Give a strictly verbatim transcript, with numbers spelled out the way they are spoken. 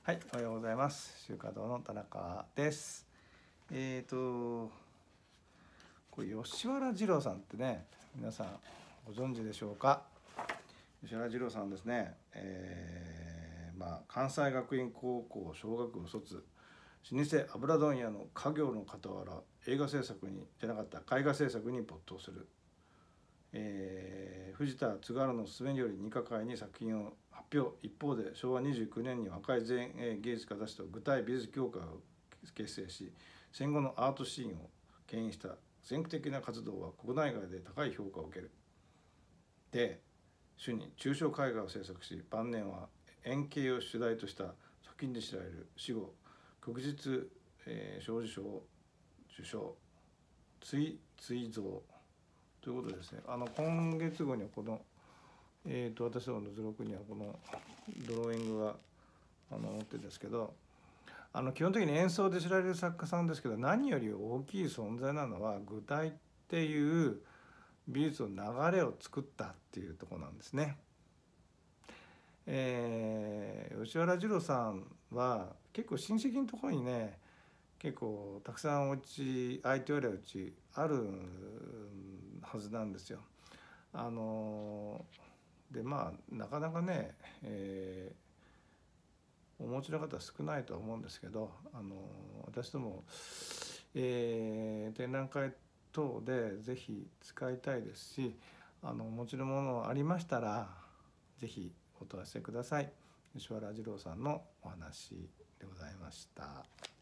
はい、おはようございます。週華堂の田中です。えっ、ー、と、これ吉原二郎さんってね、皆さんご存知でしょうか。吉原二郎さんですね。えー、まあ関西学院高校小学部卒、老舗油問屋の家業の傍ら、映画制作にじゃなかった絵画制作に没頭する。えー、藤田津軽のすべにより二課会に作品を発表。一方で昭和にじゅうきゅうねんに若い前衛芸術家たちと具体美術協会を結成し、戦後のアートシーンを牽引した先駆的な活動は国内外で高い評価を受ける。で、主に抽象絵画を制作し、晩年は円形を主題とした作品で知られる。死後旭日、えー、小綬章を受賞。追追贈ということでですね、あの今月号にはこの、えー、と私どもの図録にはこのドローイングがあの載ってるんですけど、あの基本的に演奏で知られる作家さんですけど、何より大きい存在なのは具体っていう美術の流れを作ったっていうところなんですね。えー、吉原二郎さんは結構親戚のところにね、結構たくさんお家空いておりゃうちあるはずなんですよ。あのでまあなかなかね、えー、お持ちの方は少ないとは思うんですけど、あの私ども、えー、展覧会等でぜひ使いたいですし、あのお持ちのものありましたらぜひお問い合わせください。吉原二郎さんのお話でございました。